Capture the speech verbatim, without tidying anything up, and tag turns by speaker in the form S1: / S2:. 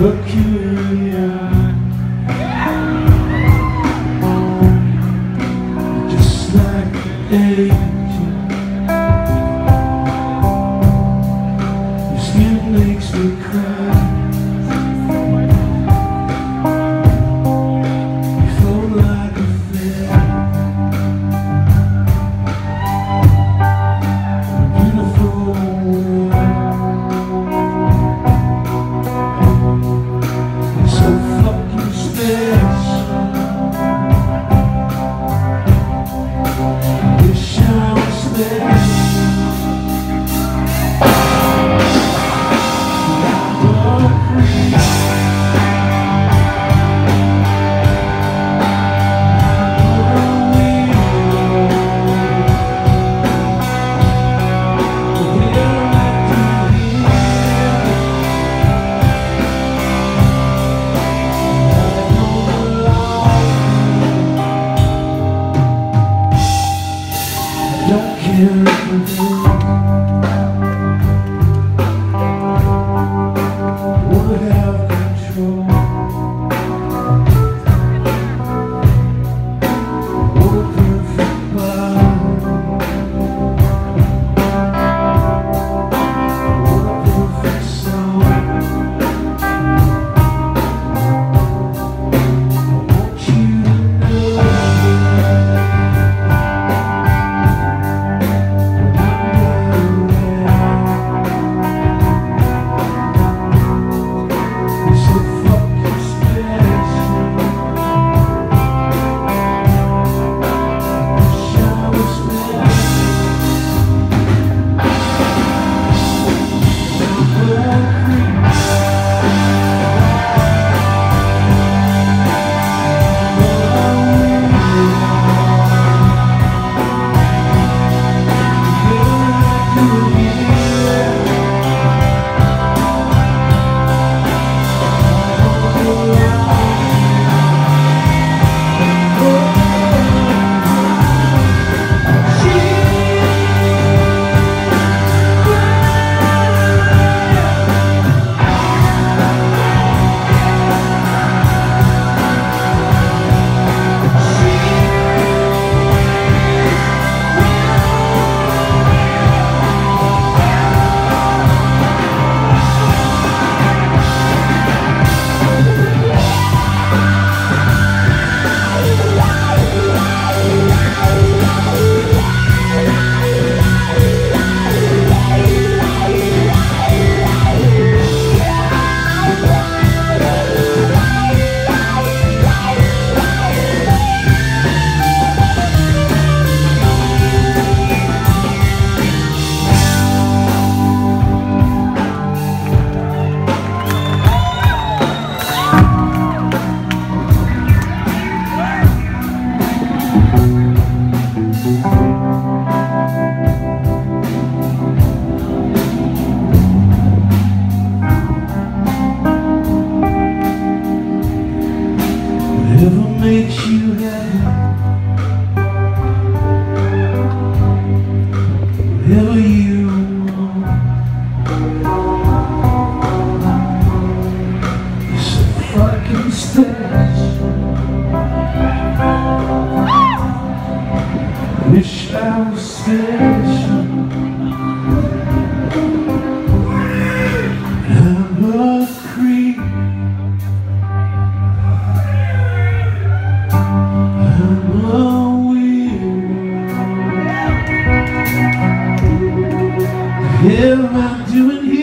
S1: look you in the eye, just like an angel. Your skin makes me cry. You float like a feather, a beautiful world. So fucking special. Wish I was there. Don't care for you. Would have control. Oh, perfect body. Oh, perfect soul. I want you to know. Whatever makes you happy, whatever you want, you're so fucking special. Wish I was special. I'm a creep. What am I doing here?